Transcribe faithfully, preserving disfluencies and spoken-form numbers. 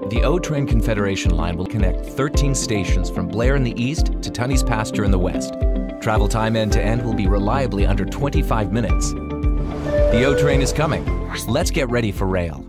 The O-Train Confederation line will connect thirteen stations from Blair in the east to Tunney's Pasture in the west. Travel time end to end will be reliably under twenty-five minutes. The O-Train is coming. Let's get ready for rail.